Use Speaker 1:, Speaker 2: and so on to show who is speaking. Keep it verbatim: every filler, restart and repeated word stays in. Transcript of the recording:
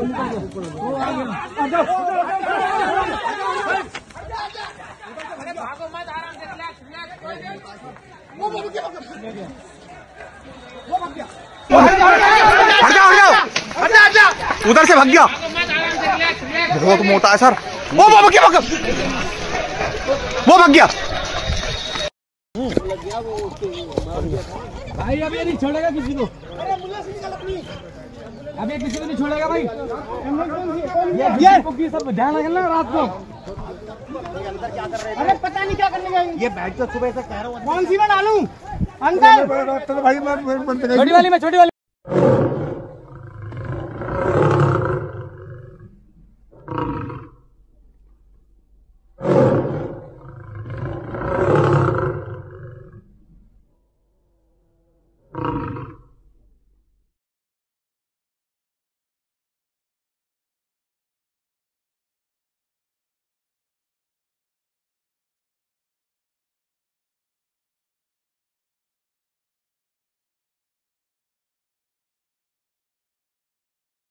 Speaker 1: हट जाओ, हट जाओ, उधर से भाग गया। बहुत मोटा है सर। वो वो भाग गया, वो भाग गया।
Speaker 2: भाई अभी नहीं छोड़ेगा किसी को, अभी किसी को नहीं छोड़ेगा भाई। ये ये सब ध्यान रखना रात को। अरे पता नहीं क्या करने गए ये बैठ तो सुबह से कह रहा हूँ। कौन सी में डालूं अंदर? भाई छोटी वाली में, छोटी वाली।